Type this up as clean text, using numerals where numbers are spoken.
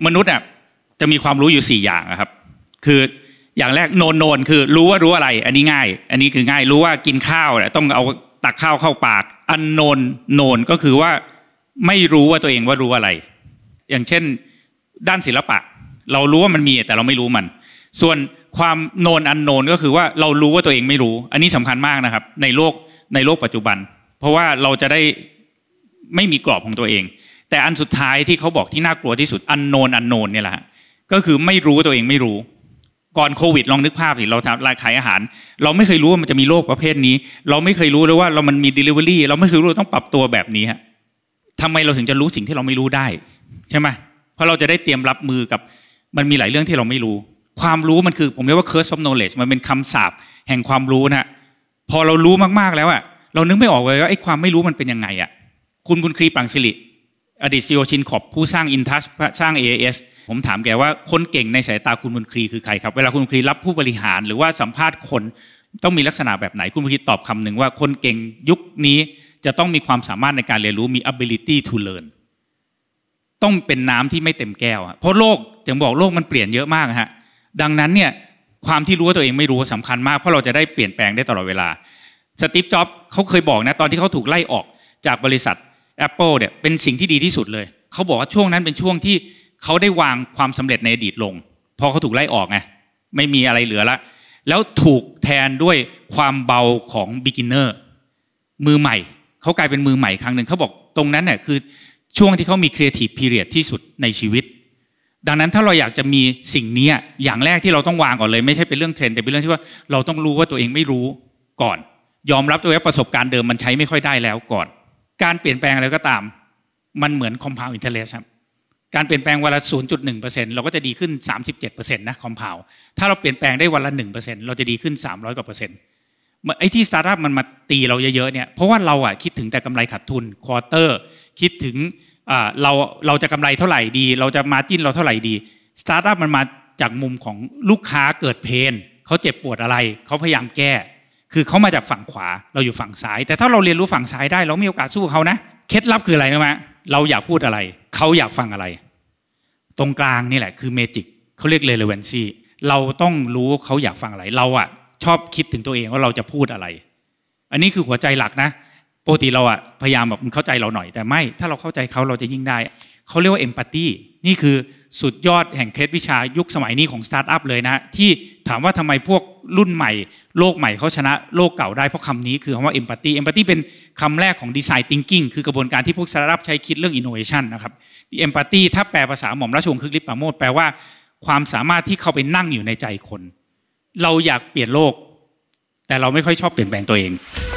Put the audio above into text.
มนุษย์อ่ะจะมีความรู้อยู่4อย่างครับคืออย่างแรกโนนคือรู้ว่ารู้อะไรอันนี้ง่ายอันนี้คือง่ายรู้ว่ากินข้าวเนี่ยต้องเอาตักข้าวเข้าปากอันโนนก็คือว่าไม่รู้ว่าตัวเองว่ารู้อะไรอย่างเช่นด้านศิลปะเรารู้ว่ามันมีแต่เราไม่รู้มันส่วนความโนนก็คือว่าเรารู้ว่าตัวเองไม่รู้อันนี้สำคัญมากนะครับในโลกปัจจุบันเพราะว่าเราจะได้ไม่มีกรอบของตัวเองแต่อันสุดท้ายที่เขาบอกที่น่ากลัวที่สุดอันโนนเนี่ยแหละก็คือไม่รู้ตัวเองไม่รู้ก่อนโควิดลองนึกภาพสิเราทำร้านขายอาหารเราไม่เคยรู้ว่ามันจะมีโรคประเภทนี้เราไม่เคยรู้เลยว่ามันมี delivery เราไม่เคยรู้ต้องปรับตัวแบบนี้ฮะทำไมเราถึงจะรู้สิ่งที่เราไม่รู้ได้ใช่ไหมเพราะเราจะได้เตรียมรับมือกับมันมีหลายเรื่องที่เราไม่รู้ความรู้มันคือผมเรียกว่า curse of knowledge มันเป็นคำสาปแห่งความรู้นะพอเรารู้มากๆแล้วอะเรานึกไม่ออกเลยว่าไอ้ความไม่รู้มันเป็นยังไงอะคุณบุญคลีปรังสิริอดีต CEO ชินขอบผู้สร้าง InTouch สร้าง AAS ผมถามแกว่าคนเก่งในสายตาคุณบุญคลีคือใครครับเวลาคุณบุญคลีรับผู้บริหารหรือว่าสัมภาษณ์คนต้องมีลักษณะแบบไหนคุณบุญคลีตอบคำหนึ่งว่าคนเก่งยุคนี้จะต้องมีความสามารถในการเรียนรู้มี ability to learn ต้องเป็นน้ำที่ไม่เต็มแก้วเพราะโลกอย่างบอกโลกมันเปลี่ยนเยอะมากฮะดังนั้นเนี่ยความที่รู้ว่าตัวเองไม่รู้สำคัญมากเพราะเราจะได้เปลี่ยนแปลงได้ตลอดเวลาสตีฟจ็อบส์เขาเคยบอกนะตอนที่เขาถูกไล่ออกจากบริษัท Apple เนี่ยเป็นสิ่งที่ดีที่สุดเลยเขาบอกว่าช่วงนั้นเป็นช่วงที่เขาได้วางความสำเร็จในอดีตลงพอเขาถูกไล่ออกไงไม่มีอะไรเหลือละแล้วถูกแทนด้วยความเบาของ beginner มือใหม่เขากลายเป็นมือใหม่ครั้งหนึ่งเขาบอกตรงนั้นเนี่ยคือช่วงที่เขามี creative period ที่สุดในชีวิตดังนั้นถ้าเราอยากจะมีสิ่งนี้อย่างแรกที่เราต้องวางก่อนเลยไม่ใช่เป็นเรื่องเทรนด์แต่เป็นเรื่องที่ว่าเราต้องรู้ว่าตัวเองไม่รู้ก่อนยอมรับตัวเองว่าประสบการณ์เดิมมันใช้ไม่ค่อยได้แล้วก่อนการเปลี่ยนแปลงอะไรก็ตามมันเหมือน compound interest ครับการเปลี่ยนแปลงวันละ 0.1% เราก็จะดีขึ้น 37% นะ compound ถ้าเราเปลี่ยนแปลงได้วันละ 1% เราจะดีขึ้น300กว่า%ไอ้ที่สตาร์ทอัพมันมาตีเราเยอะๆเนี่ยเพราะว่าเราคิดถึงแต่กำไรขาดทุนควอเตอร์คิดถึงเราจะกำไรเท่าไหร่ดีเราจะมาร์จิ้นเราเท่าไหร่ดีสตาร์ทอัพมันมาจากมุมของลูกค้าเกิดเพนเขาเจ็บปวดอะไรเขาพยายามแก้คือเขามาจากฝั่งขวาเราอยู่ฝั่งซ้ายแต่ถ้าเราเรียนรู้ฝั่งซ้ายได้เรามีโอกาสสู้เขานะเคล็ดลับคืออะไรรู้ไหมเราอยากพูดอะไรเขาอยากฟังอะไรตรงกลางนี่แหละคือเมจิกเขาเรียก relevancy เราต้องรู้เขาอยากฟังอะไรเราชอบคิดถึงตัวเองว่าเราจะพูดอะไรอันนี้คือหัวใจหลักนะปกติเราพยายามแบบเข้าใจเราหน่อยแต่ไม่ถ้าเราเข้าใจเขาเราจะยิ่งได้เขาเรียกว่า empathy นี่คือสุดยอดแห่งเคล็ดวิชายุคสมัยนี้ของสตาร์ทอัพเลยนะที่ถามว่าทำไมพวกรุ่นใหม่โลกใหม่เขาชนะโลกเก่าได้เพราะคำนี้คือคำว่า empathy เป็นคำแรกของ design thinking คือกระบวนการที่พวกสตาร์ทอัพใช้คิดเรื่อง innovation นะครับ empathy ถ้าแปลภาษาหม่อมราชวงศ์คึกฤทธิ์ปราโมชแปลว่าความสามารถที่เข้าไปนั่งอยู่ในใจคนเราอยากเปลี่ยนโลกแต่เราไม่ค่อยชอบเปลี่ยนแปลงตัวเอง